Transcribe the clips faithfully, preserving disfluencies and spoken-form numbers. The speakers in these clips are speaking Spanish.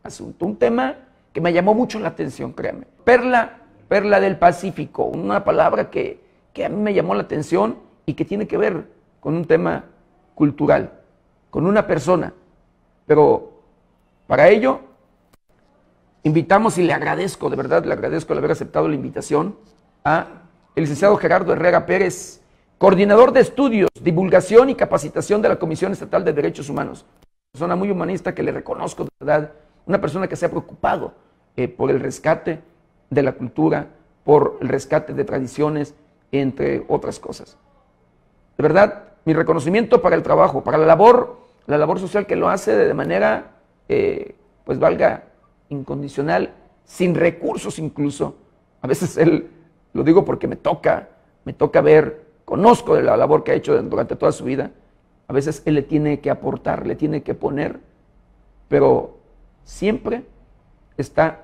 asunto. Un tema que me llamó mucho la atención, créanme. Perla, perla del Pacífico, una palabra que, que a mí me llamó la atención y que tiene que ver con un tema cultural, con una persona. Pero para ello, invitamos y le agradezco, de verdad le agradezco el haber aceptado la invitación a el licenciado Gerardo Herrera Pérez, coordinador de estudios, divulgación y capacitación de la Comisión Estatal de Derechos Humanos. Una persona muy humanista que le reconozco, de verdad, una persona que se ha preocupado eh, por el rescate de la cultura, por el rescate de tradiciones, entre otras cosas. De verdad, mi reconocimiento para el trabajo, para la labor, la labor social que lo hace de manera, eh, pues valga, incondicional, sin recursos incluso. A veces él, lo digo porque me toca, me toca ver, conozco de la labor que ha hecho durante toda su vida. A veces él le tiene que aportar, le tiene que poner, pero siempre está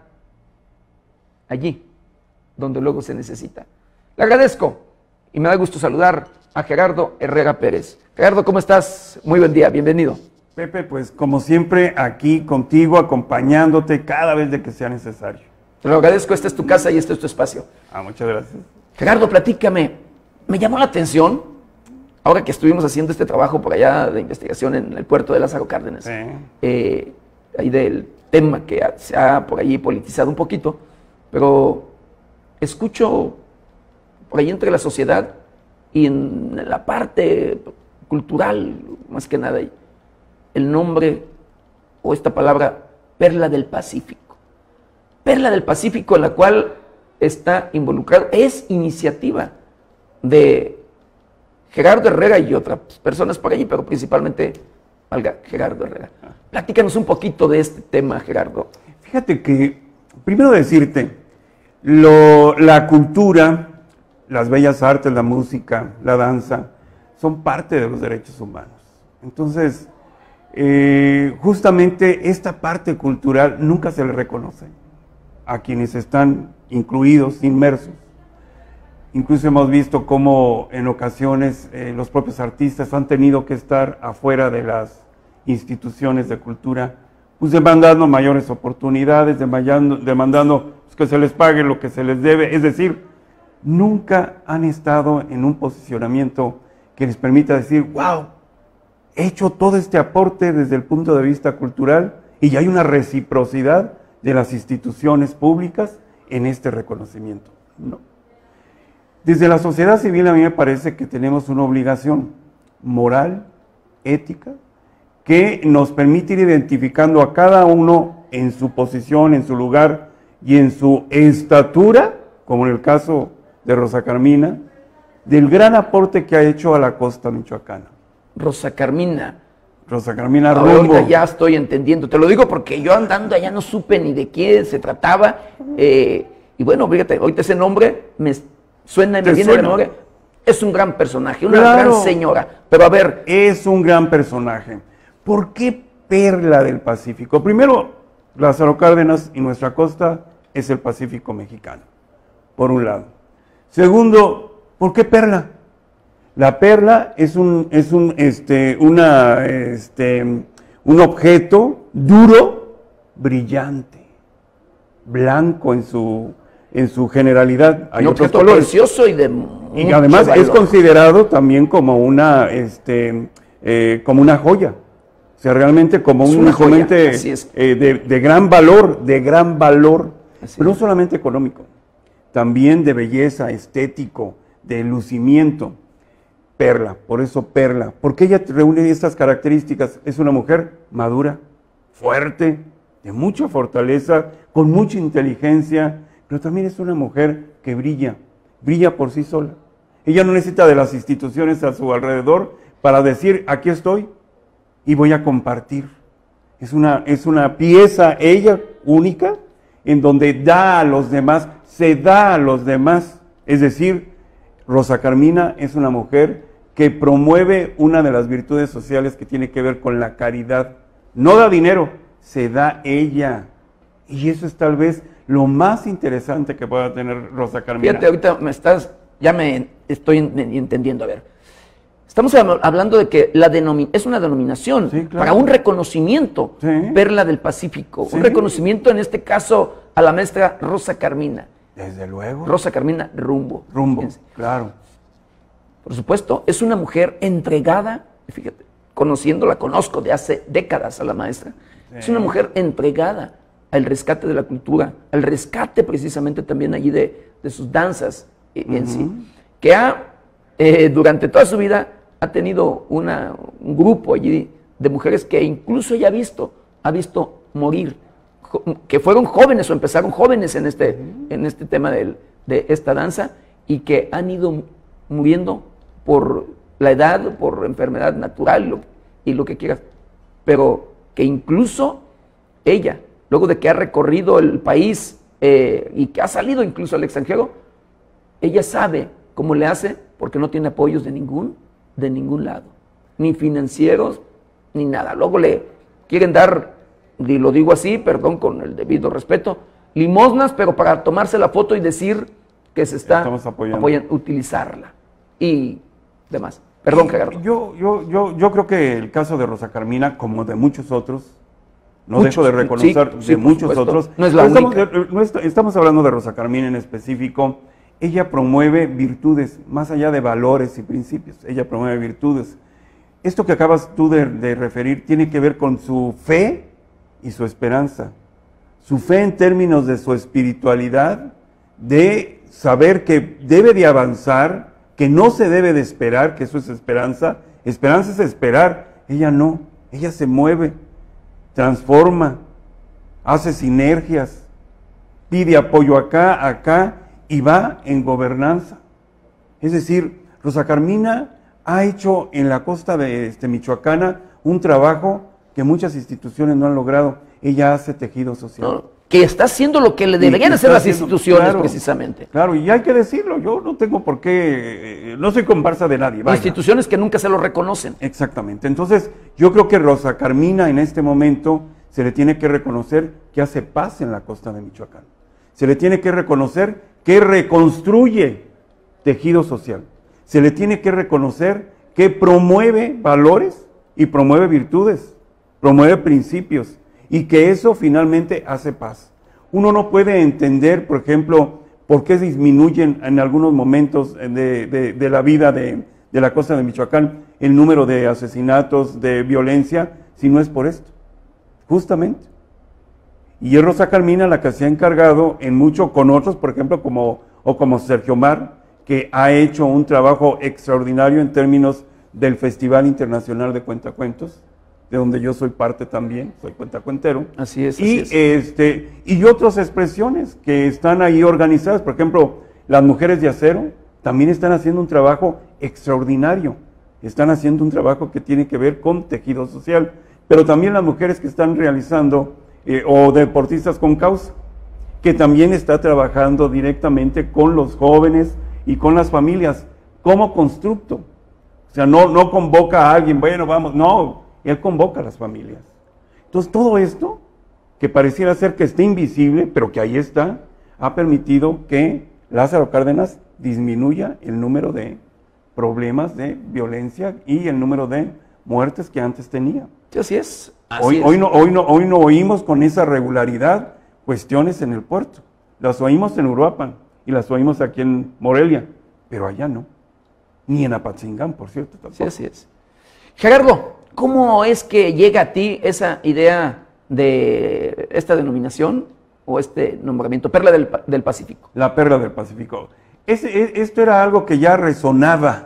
allí donde luego se necesita. Le agradezco y me da gusto saludar a Gerardo Herrera Pérez. Gerardo, ¿cómo estás? Muy buen día, bienvenido. Pepe, pues como siempre aquí contigo, acompañándote cada vez de que sea necesario. Te lo agradezco, esta es tu casa y este es tu espacio. Ah, muchas gracias. Gerardo, platícame, me llamó la atención, ahora que estuvimos haciendo este trabajo por allá de investigación en el puerto de Lázaro Cárdenas, Sí. eh, ahí del tema que se ha por allí politizado un poquito, pero escucho por ahí entre la sociedad y en la parte cultural, más que nada, el nombre o esta palabra, Perla del Pacífico. Perla del Pacífico, en la cual está involucrado, es iniciativa de Gerardo Herrera y otras personas por allí, pero principalmente, valga, Gerardo Herrera. Platícanos un poquito de este tema, Gerardo. Fíjate que, primero decirte, lo, la cultura, las bellas artes, la música, la danza, son parte de los derechos humanos. Entonces, eh, justamente esta parte cultural nunca se le reconoce a quienes están incluidos, inmersos. Incluso hemos visto cómo en ocasiones eh, los propios artistas han tenido que estar afuera de las instituciones de cultura, pues demandando mayores oportunidades, demandando, demandando pues, que se les pague lo que se les debe. Es decir, nunca han estado en un posicionamiento que les permita decir, wow, he hecho todo este aporte desde el punto de vista cultural y ya hay una reciprocidad de las instituciones públicas en este reconocimiento. No. Desde la sociedad civil a mí me parece que tenemos una obligación moral, ética, que nos permite ir identificando a cada uno en su posición, en su lugar y en su estatura, como en el caso de Rosa Carmina, del gran aporte que ha hecho a la costa michoacana. Rosa Carmina. Rosa Carmina Ahora, Rumbo. ahorita ya estoy entendiendo, te lo digo porque yo andando allá no supe ni de quién se trataba, eh, y bueno, fíjate, ahorita ese nombre me suena y me viene a la memoria. Es un gran personaje, una Claro. gran señora, pero a ver. Es un gran personaje. ¿Por qué Perla del Pacífico? Primero, Lázaro Cárdenas y nuestra costa es el Pacífico mexicano, por un lado. Segundo, ¿por qué Perla? La perla es un, es un, este, una, este, un objeto duro, brillante, blanco en su, en su generalidad. Hay Un otros objeto colores. precioso y de Y mucho además es valor. considerado también como una, este, eh, como una joya. O sea, realmente como Es un una joya, instrumento así es. eh, de, de gran valor, de gran valor, Así pero no es. solamente económico, también de belleza, estético, de lucimiento. Perla, por eso Perla, porque ella reúne estas características. Es una mujer madura, fuerte, de mucha fortaleza, con mucha inteligencia, pero también es una mujer que brilla, brilla por sí sola. Ella no necesita de las instituciones a su alrededor para decir, aquí estoy y voy a compartir. Es una, es una pieza, ella, única, en donde da a los demás, se da a los demás. Es decir, Rosa Carmina es una mujer que promueve una de las virtudes sociales que tiene que ver con la caridad. No da dinero, se da ella. Y eso es tal vez lo más interesante que pueda tener Rosa Carmina. Fíjate, ahorita me estás, ya me estoy entendiendo, a ver. Estamos hablando de que la denomi es una denominación sí, claro. para un reconocimiento, sí. Perla del Pacífico, sí. un reconocimiento en este caso a la maestra Rosa Carmina. Desde luego. Rosa Carmina Rumbo. Rumbo, Fíjense. claro. Por supuesto, es una mujer entregada, fíjate, conociéndola, conozco de hace décadas a la maestra, sí. Es una mujer entregada al rescate de la cultura, al rescate precisamente también allí de, de sus danzas uh-huh. en sí, que ha, eh, durante toda su vida, ha tenido una, un grupo allí de mujeres que incluso ella ha visto, ha visto morir, que fueron jóvenes o empezaron jóvenes en este, uh-huh. en este tema del, de esta danza y que han ido muriendo por la edad, por enfermedad natural lo, y lo que quieras, pero que incluso ella, luego de que ha recorrido el país eh, y que ha salido incluso al extranjero, ella sabe cómo le hace porque no tiene apoyos de ningún, de ningún lado, ni financieros, ni nada. Luego le quieren dar, y lo digo así, perdón con el debido respeto, limosnas, pero para tomarse la foto y decir que se está apoyando. apoyando, utilizarla y demás. Perdón, Gerardo. Yo, yo, yo, yo creo que el caso de Rosa Carmina, como de muchos otros, no muchos, dejo de reconocer sí, de sí, muchos supuesto. otros. No es la estamos, única. no está, estamos hablando de Rosa Carmina en específico. Ella promueve virtudes, más allá de valores y principios. Ella promueve virtudes. Esto que acabas tú de, de referir tiene que ver con su fe y su esperanza. Su fe en términos de su espiritualidad, de saber que debe de avanzar, que no se debe de esperar, que eso es esperanza. Esperanza es esperar. Ella no, ella se mueve, transforma, hace sinergias, pide apoyo acá, acá, y va en gobernanza. Es decir, Rosa Carmina ha hecho en la costa de este, michoacana un trabajo que muchas instituciones no han logrado. Ella hace tejido social. No, que está haciendo lo que le deberían hacer las haciendo, instituciones, claro, precisamente. Claro, y hay que decirlo, yo no tengo por qué, eh, no soy comparsa de nadie. Vaya. Instituciones que nunca se lo reconocen. Exactamente. Entonces, yo creo que Rosa Carmina en este momento se le tiene que reconocer que hace paz en la costa de Michoacán. Se le tiene que reconocer que reconstruye tejido social. Se le tiene que reconocer que promueve valores y promueve virtudes, promueve principios, y que eso finalmente hace paz. Uno no puede entender, por ejemplo, por qué disminuyen en algunos momentos de, de, de la vida de, de la costa de Michoacán el número de asesinatos, de violencia, si no es por esto, justamente. Y es Rosa Carmina la que se ha encargado en mucho con otros, por ejemplo, como, o como Sergio Mar, que ha hecho un trabajo extraordinario en términos del Festival Internacional de Cuentacuentos, de donde yo soy parte también, soy cuentacuentero. Así es, y, así es. Este, y otras expresiones que están ahí organizadas, por ejemplo, las mujeres de acero también están haciendo un trabajo extraordinario, están haciendo un trabajo que tiene que ver con tejido social, pero también las mujeres que están realizando, eh, o deportistas con causa, que también está trabajando directamente con los jóvenes y con las familias, como constructo. O sea, no, no convoca a alguien, bueno, vamos, no, él convoca a las familias. Entonces, todo esto, que pareciera ser que está invisible, pero que ahí está, ha permitido que Lázaro Cárdenas disminuya el número de problemas de violencia y el número de muertes que antes tenía. Sí, así es. Así Hoy, es. hoy, no, hoy, no, hoy no oímos con esa regularidad cuestiones en el puerto. Las oímos en Uruapan y las oímos aquí en Morelia, pero allá no. Ni en Apatzingán, por cierto. Tampoco. Sí, así es. Gerardo, ¿cómo es que llega a ti esa idea de esta denominación o este nombramiento, Perla del, del Pacífico? La Perla del Pacífico. Ese, esto era algo que ya resonaba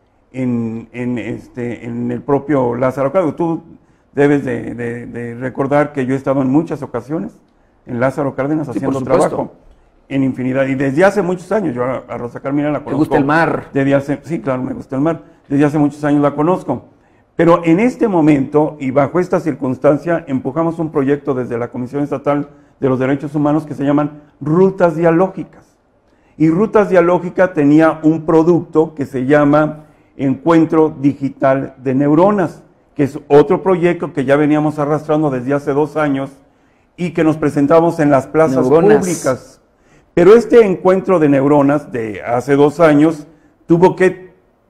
en, en, este, en el propio Lázaro Cárdenas. Tú debes de, de, de recordar que yo he estado en muchas ocasiones en Lázaro Cárdenas Sí, haciendo por supuesto. trabajo, en infinidad, y desde hace muchos años, yo a, a Rosa Carmina la conozco. ¿Te gusta el mar? Desde hace, sí, claro, me gusta el mar, desde hace muchos años la conozco, pero en este momento, y bajo esta circunstancia, empujamos un proyecto desde la Comisión Estatal de los Derechos Humanos que se llaman Rutas Dialógicas, y Rutas Dialógica tenía un producto que se llama Encuentro Digital de Neuronas, que es otro proyecto que ya veníamos arrastrando desde hace dos años y que nos presentamos en las plazas Neuronas. públicas. Pero este encuentro de neuronas de hace dos años tuvo que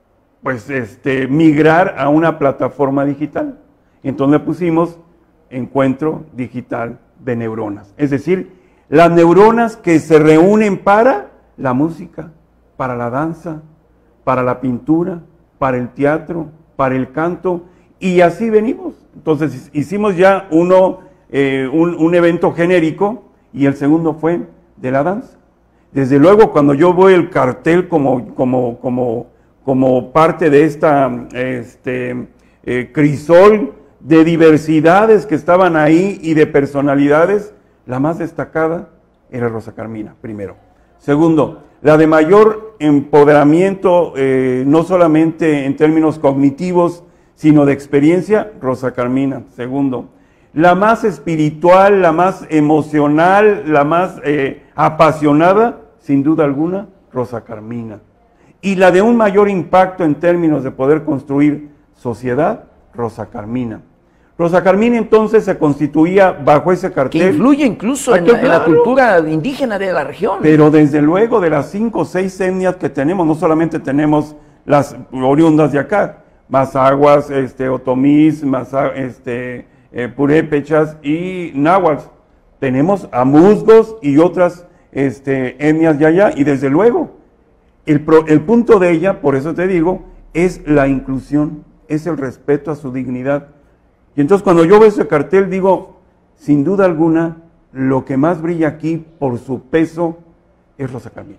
pues, este, migrar a una plataforma digital. Entonces le pusimos Encuentro Digital de Neuronas. Es decir, las neuronas que se reúnen para la música, para la danza, para la pintura, para el teatro, para el canto, y así venimos. Entonces hicimos ya uno, eh, un, un evento genérico, y el segundo fue de la danza. Desde luego, cuando yo veo el cartel como, como, como, como parte de esta este, eh, crisol de diversidades que estaban ahí y de personalidades, la más destacada era Rosa Carmina, primero. Segundo, la de mayor empoderamiento, eh, no solamente en términos cognitivos, sino de experiencia, Rosa Carmina. Segundo, la más espiritual, la más emocional, la más eh, apasionada, sin duda alguna, Rosa Carmina. Y la de un mayor impacto en términos de poder construir sociedad, Rosa Carmina. Rosa Carmina entonces se constituía bajo ese cartel. Que influye incluso en, Claro. la, en la cultura indígena de la región. Pero desde luego de las cinco o seis etnias que tenemos, no solamente tenemos las oriundas de acá, Mazaguas, este, Otomís, Maza, este, eh, Purépechas y Náhuatl. Tenemos a musgos y otras este, etnias de allá, y desde luego, el, pro, el punto de ella, por eso te digo, es la inclusión, es el respeto a su dignidad. Y entonces cuando yo veo ese cartel digo, sin duda alguna, lo que más brilla aquí por su peso es Rosa Carmina.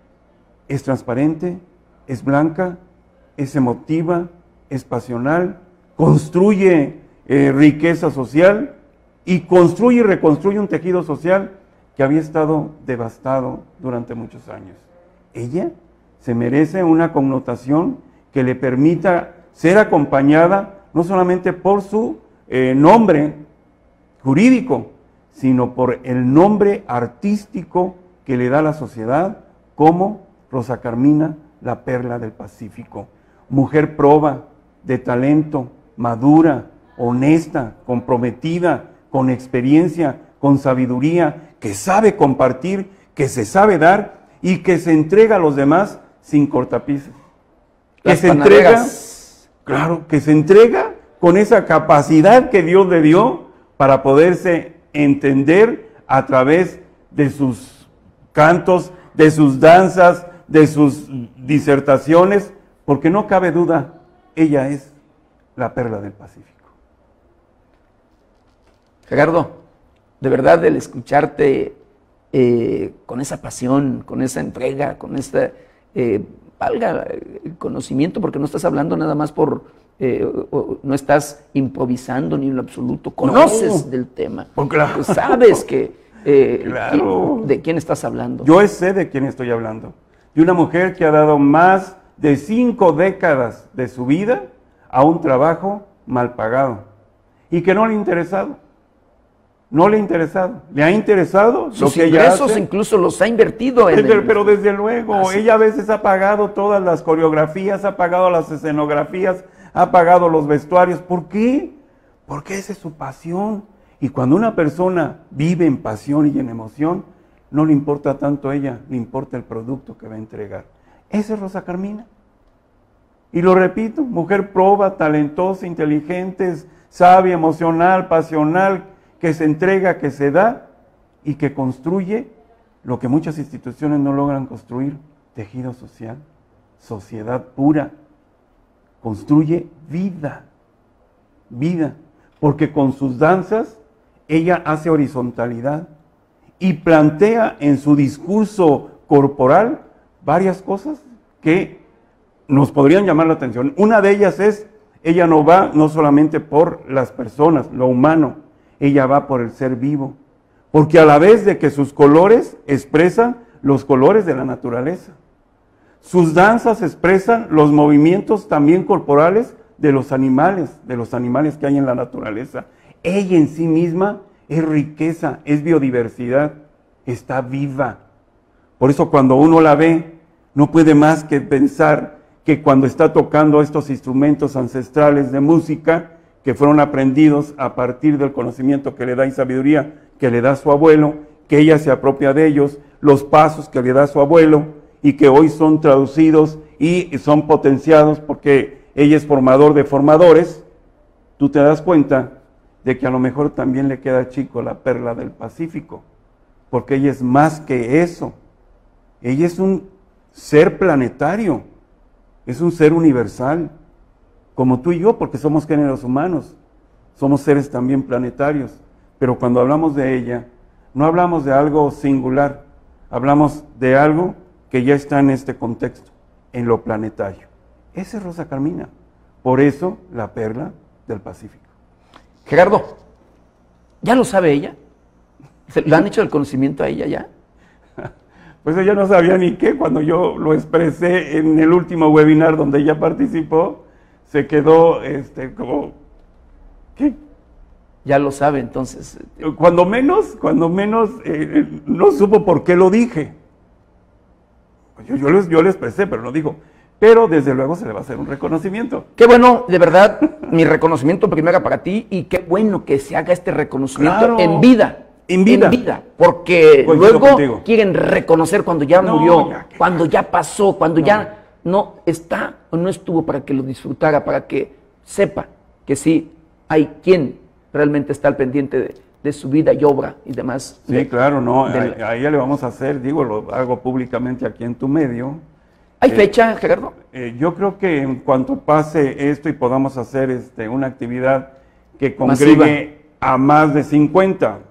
Es transparente, es blanca, es emotiva, es pasional, construye eh, riqueza social y construye y reconstruye un tejido social que había estado devastado durante muchos años. Ella se merece una connotación que le permita ser acompañada no solamente por su eh, nombre jurídico, sino por el nombre artístico que le da la sociedad como Rosa Carmina, la perla del Pacífico. Mujer proba, de talento, madura, honesta, comprometida, con experiencia, con sabiduría, que sabe compartir, que se sabe dar y que se entrega a los demás sin cortapisas. Que Las se panaderas. entrega, claro, que se entrega con esa capacidad que Dios le dio para poderse entender a través de sus cantos, de sus danzas, de sus disertaciones, porque no cabe duda, ella es la perla del Pacífico. Gerardo, de verdad, el escucharte eh, con esa pasión, con esa entrega, con este, eh, valga el conocimiento, porque no estás hablando nada más por, eh, o, o, no estás improvisando ni en lo absoluto, conoces no, del tema, pues claro. Pues sabes que, eh, claro. quién, de quién estás hablando. Yo sé de quién estoy hablando, de una mujer que ha dado más de cinco décadas de su vida a un trabajo mal pagado y que no le ha interesado. No le ha interesado. Le ha interesado sus lo que ella ingresos hace. Incluso los ha invertido en Pero, el... pero desde luego, Así. ella a veces ha pagado todas las coreografías, ha pagado las escenografías, ha pagado los vestuarios. ¿Por qué? Porque esa es su pasión. Y cuando una persona vive en pasión y en emoción, no le importa tanto a ella, le importa el producto que va a entregar. Esa es Rosa Carmina. Y lo repito, mujer proba, talentosa, inteligente, sabia, emocional, pasional, que se entrega, que se da y que construye lo que muchas instituciones no logran construir, tejido social, sociedad pura. Construye vida, vida, porque con sus danzas ella hace horizontalidad y plantea en su discurso corporal varias cosas que nos podrían llamar la atención. Una de ellas es, ella no va no solamente por las personas, lo humano, ella va por el ser vivo, porque a la vez de que sus colores expresan los colores de la naturaleza, sus danzas expresan los movimientos también corporales de los animales, de los animales que hay en la naturaleza. Ella en sí misma es riqueza, es biodiversidad, está viva. Por eso cuando uno la ve, no puede más que pensar que cuando está tocando estos instrumentos ancestrales de música, que fueron aprendidos a partir del conocimiento que le da y sabiduría que le da su abuelo, que ella se apropia de ellos, los pasos que le da su abuelo, y que hoy son traducidos y son potenciados porque ella es formador de formadores, tú te das cuenta de que a lo mejor también le queda chico la perla del Pacífico, porque ella es más que eso. Ella es un ser planetario, es un ser universal, como tú y yo, porque somos géneros humanos, somos seres también planetarios, pero cuando hablamos de ella, no hablamos de algo singular, hablamos de algo que ya está en este contexto, en lo planetario. Esa es Rosa Carmina, por eso la perla del Pacífico. Gerardo, ¿ya lo sabe ella? ¿Le han hecho el conocimiento a ella ya? Pues ella no sabía ni qué, cuando yo lo expresé en el último webinar donde ella participó, se quedó este, como, ¿qué? Ya lo sabe, entonces. Cuando menos, cuando menos, eh, no supo por qué lo dije. Yo, yo, lo, yo lo expresé, pero no dijo. Pero desde luego se le va a hacer un reconocimiento. Qué bueno, de verdad, mi reconocimiento primero para ti, y qué bueno que se haga este reconocimiento Claro, en vida. En vida. En vida, porque Coincido luego contigo. quieren reconocer cuando ya No, murió, ya, cuando ya pasó, cuando No. ya no está o no estuvo, para que lo disfrutara, para que sepa que sí hay quien realmente está al pendiente de, de su vida y obra y demás. Sí, de, claro, no, de, a, a ella le vamos a hacer, digo, lo hago públicamente aquí en tu medio. ¿Hay Eh, fecha, Gerardo? Eh, yo creo que en cuanto pase esto y podamos hacer este, una actividad que congregue Masiva. a más de cincuenta,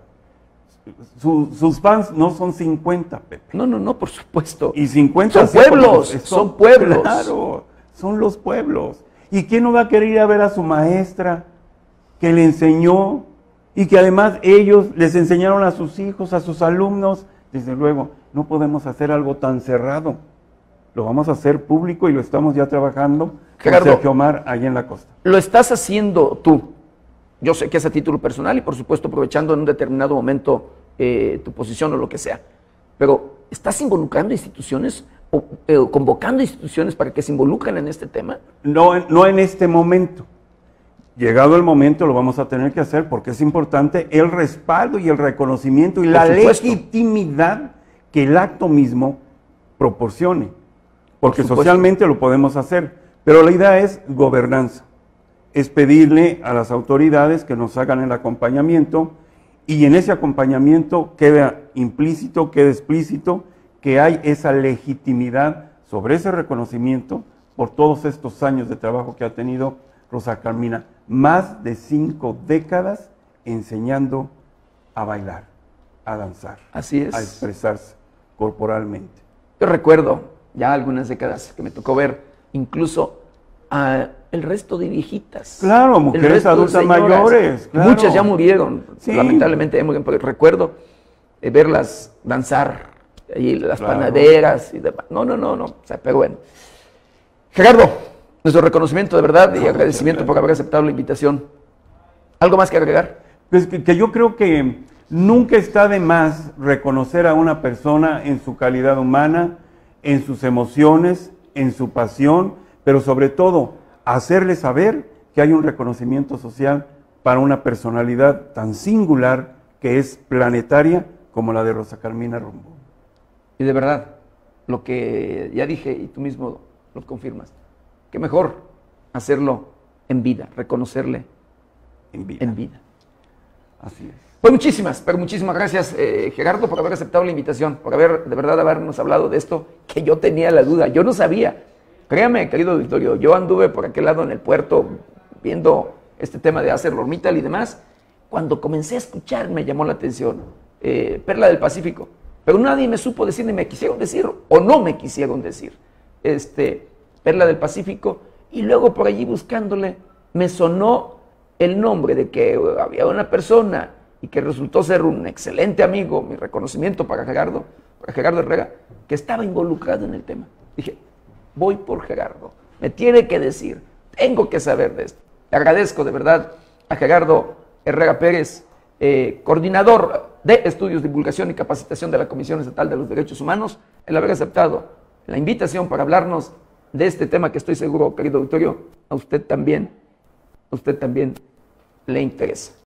su, sus fans no son cincuenta, Pepe. No, no, no, por supuesto. Y cincuenta Son sí, porque pueblos, son pueblos. Claro, son los pueblos. ¿Y quién no va a querer ir a ver a su maestra que le enseñó y que además ellos les enseñaron a sus hijos, a sus alumnos? Desde luego, no podemos hacer algo tan cerrado. Lo vamos a hacer público y lo estamos ya trabajando con Gerardo, Sergio Omar allá en la costa. Lo estás haciendo tú. Yo sé que es a título personal y por supuesto aprovechando en un determinado momento eh, tu posición o lo que sea. Pero ¿estás involucrando instituciones o eh, convocando instituciones para que se involucren en este tema? No, en- no en este momento. Llegado el momento lo vamos a tener que hacer porque es importante el respaldo y el reconocimiento y Por la supuesto. legitimidad que el acto mismo proporcione. Porque supuesto. socialmente lo podemos hacer, pero la idea es gobernanza. Es pedirle a las autoridades que nos hagan el acompañamiento y en ese acompañamiento queda implícito, queda explícito que hay esa legitimidad sobre ese reconocimiento por todos estos años de trabajo que ha tenido Rosa Carmina. Más de cinco décadas enseñando a bailar, a danzar, Así es. a expresarse corporalmente. Yo recuerdo ya algunas décadas que me tocó ver incluso a el resto de viejitas. Claro, el mujeres resto de adultas señoras. mayores, claro. Muchas ya murieron, Sí. lamentablemente ya murieron, pero recuerdo eh, verlas danzar, ahí las Claro. panaderas y demás. No, no, no, no, o sea, pero bueno. Gerardo, nuestro reconocimiento de verdad y No, agradecimiento muchas por haber aceptado la invitación. ¿Algo más que agregar? Pues que, que yo creo que nunca está de más reconocer a una persona en su calidad humana, en sus emociones, en su pasión, pero sobre todo hacerle saber que hay un reconocimiento social para una personalidad tan singular que es planetaria como la de Rosa Carmina Rumbo. Y de verdad, lo que ya dije y tú mismo lo confirmas, que mejor hacerlo en vida, reconocerle En vida. en vida. Así es. Pues muchísimas, pero muchísimas gracias, eh, Gerardo, por haber aceptado la invitación, por haber, de verdad, habernos hablado de esto, que yo tenía la duda, yo no sabía. Créame, querido auditorio, yo anduve por aquel lado en el puerto viendo este tema de ArcelorMittal y demás. Cuando comencé a escuchar me llamó la atención eh, Perla del Pacífico, pero nadie me supo decir ni me quisieron decir o no me quisieron decir este, Perla del Pacífico, y luego por allí buscándole me sonó el nombre de que había una persona y que resultó ser un excelente amigo, mi reconocimiento para Gerardo, para Gerardo Herrera, que estaba involucrado en el tema. Dije, voy por Gerardo, me tiene que decir, tengo que saber de esto. Le agradezco de verdad a Gerardo Herrera Pérez, eh, coordinador de Estudios, Divulgación y Capacitación de la Comisión Estatal de los Derechos Humanos, el haber aceptado la invitación para hablarnos de este tema que estoy seguro, querido auditorio, a usted también, a usted también le interesa.